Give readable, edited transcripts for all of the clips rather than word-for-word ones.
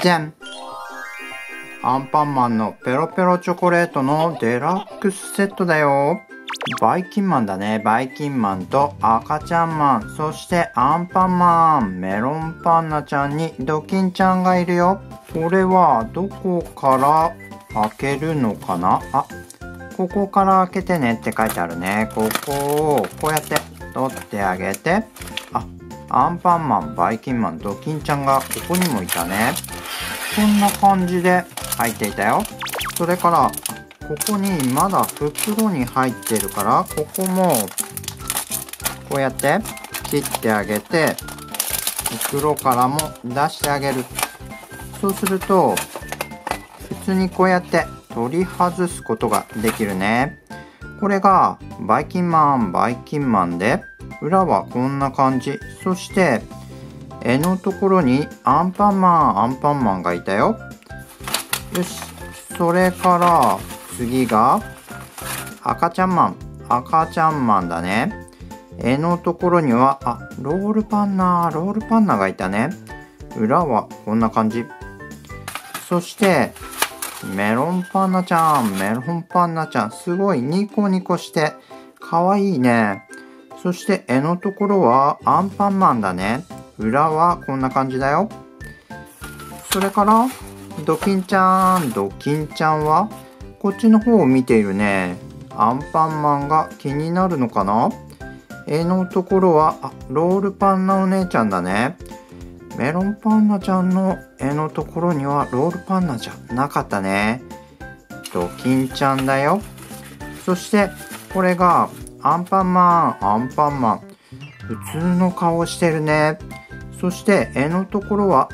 じゃん。アンパンマンのペロペロチョコレートのデラックスセットだよ。バイキンマンだね。バイキンマンと赤ちゃんマン、そしてアンパンマン、メロンパンナちゃんにドキンちゃんがいるよ。これはどこから開けるのかな。ここから開けてねって書いてあるね。ここをこうやって取ってあげて、アンパンマン、バイキンマン、ドキンちゃんがここにもいたね。こんな感じで入っていたよ。それからここにまだ袋に入ってるから、ここもこうやって切ってあげて、袋からも出してあげる。そうすると普通にこうやって取り外すことができるね。これがバイキンマン、バイキンマンで、裏はこんな感じ。そして柄のところにアンパンマン、アンパンマンがいたよ。よし、それから次が赤ちゃんマン、赤ちゃんマンだね。柄のところにはロールパンナがいたね。裏はこんな感じ。そしてメロンパンナちゃん、メロンパンナちゃん、すごいニコニコしてかわいいね。そして柄のところはアンパンマンだね。裏はこんな感じだよ。それからドキンちゃん、ドキンちゃんはこっちの方を見ているね。アンパンマンが気になるのかな。柄のところはロールパンナお姉ちゃんだね。メロンパンナちゃんの柄のところにはロールパンナじゃなかったね。ドキンちゃんだよ。そしてこれがアンパンマン、アンパンマン。普通の顔してるね。そして柄のところは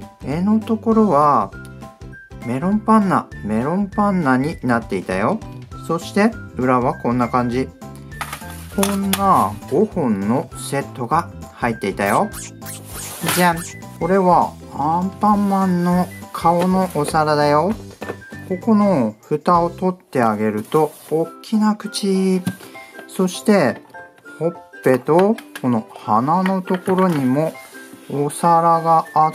メロンパンナになっていたよ。そして裏はこんな感じ。こんな5本のセットが入っていたよ。じゃん。これはアンパンマンの顔のお皿だよ。ここの蓋を取ってあげると大きな口、そしてほっぺとこの鼻のところにもお皿があって、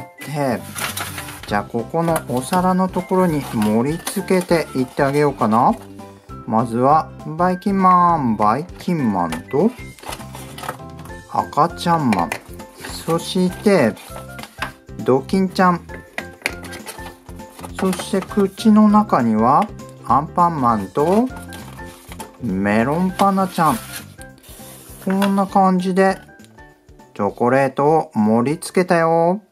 じゃあここのお皿のところに盛り付けていってあげようかな。まずはバイキンマンと赤ちゃんマン、そしてドキンちゃん、そして口の中にはアンパンマンとメロンパンナちゃん。こんな感じでチョコレートを盛り付けたよ。